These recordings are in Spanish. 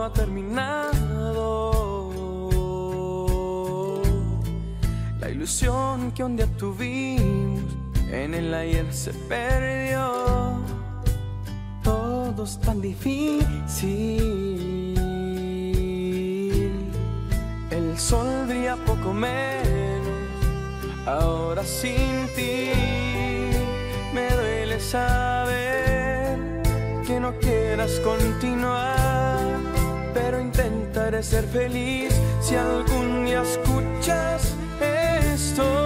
todo ha terminado. La ilusión que un día tuvimos en el ayer se perdió. Todo es tan difícil. El sol brilla poco menos ahora sin ti. Me duele saber que no quieras continuar, pero intentaré ser feliz si algún día escuchas esto.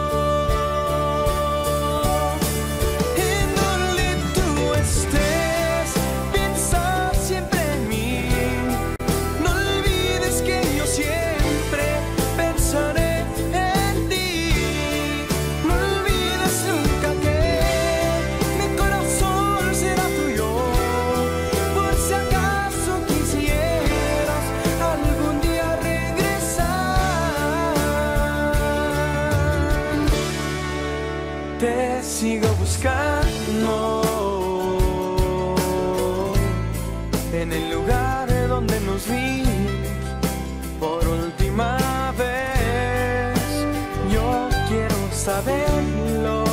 Te sigo buscando en el lugar donde nos vimos por última vez. Yo quiero saberlo.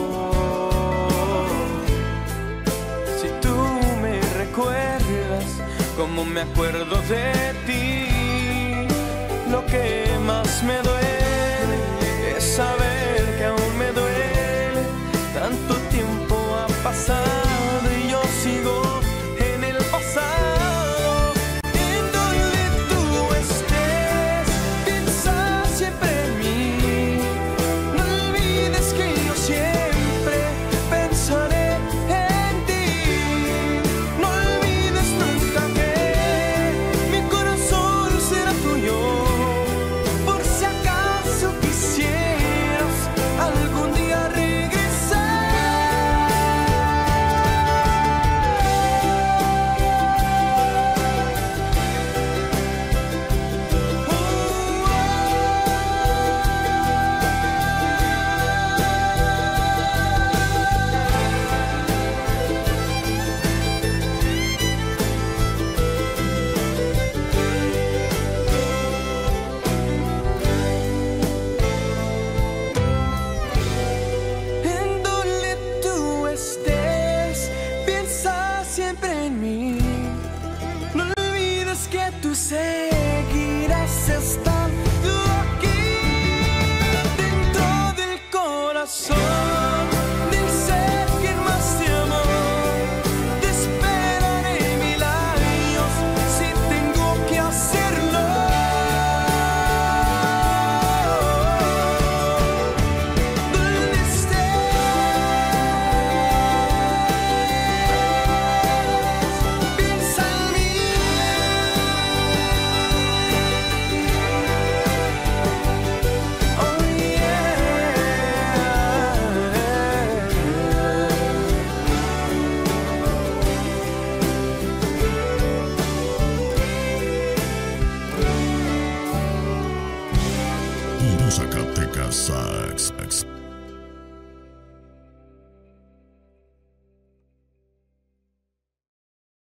Si tú me recuerdas como me acuerdo de ti, lo que más me duele es saber que aún me duele. Tanto tiempo ha pasado y yo sigo en el pasado. En donde tú estés, piensa siempre en mí. No olvides que yo siempre pensaré en ti. No olvides nunca que mi corazón será tuyo. Por si acaso quisieras algún día tú seguirás estando aquí dentro del corazón del ser que más te amó. Te esperaré 1000 años si tengo que hacerlo. Donde estés, piensa en mí. Zacatecas Sax.